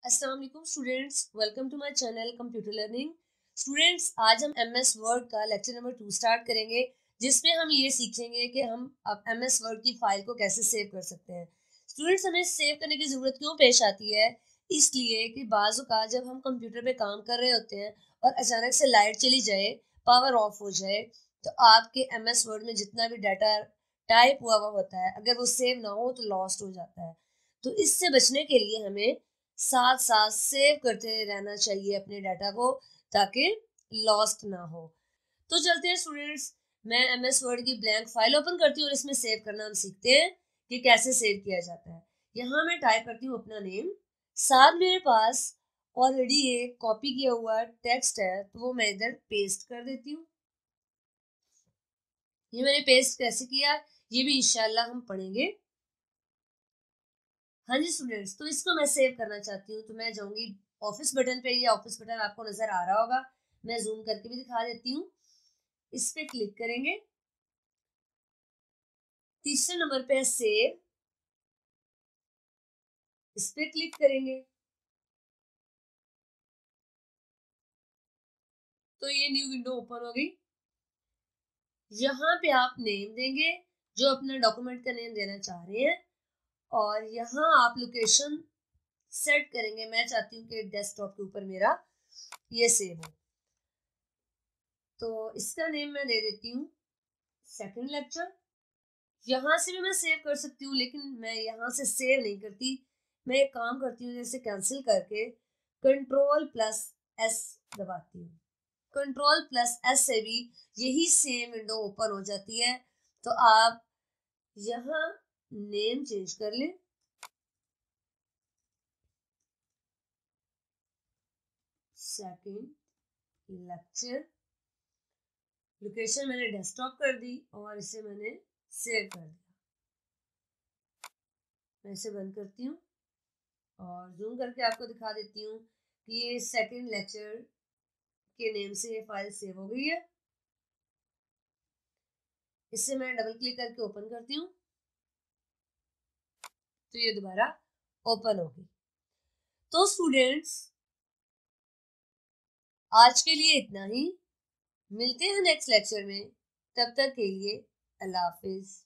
अस्सलाम वालेकुम students, welcome to my channel computer learning. Students, आज हम एमएस वर्ड का लेक्चर नंबर 2 स्टार्ट करेंगे, जिसमें हम ये सीखेंगे कि हम अब एमएस वर्ड की फाइल को कैसे सेव कर सकते हैं। स्टूडेंट्स, हमें सेव करने की ज़रूरत क्यों पेश आती है? इसलिए कि बाज़ औक़ात जब हम कंप्यूटर पे काम कर रहे होते हैं और अचानक से लाइट चली जाए, पावर ऑफ हो जाए, तो आपके एमएस वर्ड में जितना भी डाटा टाइप हुआ हुआ होता है, अगर वो सेव ना हो तो लॉस्ट हो जाता है। तो इससे बचने के लिए हमें साथ साथ सेव करते रहना चाहिए अपने डाटा को, ताकि लॉस्ट ना हो। तो चलते हैं स्टूडेंट्स, मैं एमएस वर्ड की ब्लैंक फाइल ओपन करती हूँ और इसमें सेव करना हम सीखते हैं कि कैसे सेव किया जाता है। यहाँ मैं टाइप करती हूँ अपना नेम, साथ मेरे पास ऑलरेडी एक कॉपी किया हुआ टेक्स्ट है, तो वो मैं इधर पेस्ट कर देती हूँ। ये मैंने पेस्ट कैसे किया, ये भी इंशाल्लाह हम पढ़ेंगे। हाँ जी स्टूडेंट्स, तो इसको मैं सेव करना चाहती हूँ, तो मैं जाऊंगी ऑफिस बटन पे। ये ऑफिस बटन आपको नजर आ रहा होगा, मैं जूम करके भी दिखा देती हूँ। इस पे क्लिक करेंगे, तीसरे नंबर पे है सेव, इस पे क्लिक करेंगे तो ये न्यू विंडो ओपन हो गई। यहाँ पे आप नेम देंगे, जो अपना डॉक्यूमेंट का नेम देना चाह रहे हैं, और यहाँ आप लोकेशन सेट करेंगे। मैं चाहती हूँ कि डेस्कटॉप के ऊपर मेरा ये सेव हो, तो इसका नेम मैं दे देती हूँ सेकंड लेक्चर। यहाँ से भी मैं सेव कर सकती हूँ, लेकिन मैं यहाँ से सेव नहीं करती। मैं एक काम करती हूँ, जैसे कैंसिल करके कंट्रोल+S दबाती हूँ। कंट्रोल+S से भी यही सेम विंडो ओपन हो जाती है। तो आप यहाँ नेम चेंज कर लें, सेकंड लेक्चर। लोकेशन मैंने डेस्कटॉप कर दी और इसे मैंने सेव कर दिया। मैं इसे बंद करती हूँ और जूम करके आपको दिखा देती हूँ कि ये सेकंड लेक्चर के नेम से ये फाइल सेव हो गई है। इससे मैं डबल क्लिक करके ओपन करती हूँ, तो ये दोबारा ओपन हो गई। तो स्टूडेंट्स, आज के लिए इतना ही। मिलते हैं नेक्स्ट लेक्चर में, तब तक के लिए अल्लाह हाफिज।